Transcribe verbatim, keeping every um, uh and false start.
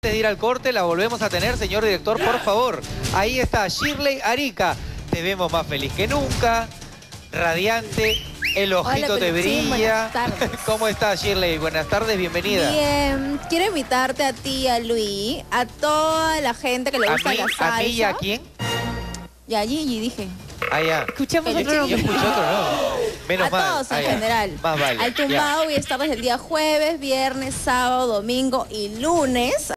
antes de ir al corte, la volvemos a tener, señor director, por favor. Ahí está, Shirley Arica. Te vemos más feliz que nunca, radiante, el ojito Hola, te Peluchín, brilla. buenas tardes. ¿Cómo estás, Shirley? Buenas tardes, bienvenida. Bien, quiero invitarte a ti, a Luis, a toda la gente que le ¿A gusta mí, la salsa. a mí y a quién? Y a Gigi, dije. Ah, ya. Escuchamos Yo, otro yo nombre. escuché otro, ¿no? Menos a mal. todos en Ah, ya. general. Más vale. Al tumbado voy a estar desde el día jueves, viernes, sábado, domingo y lunes.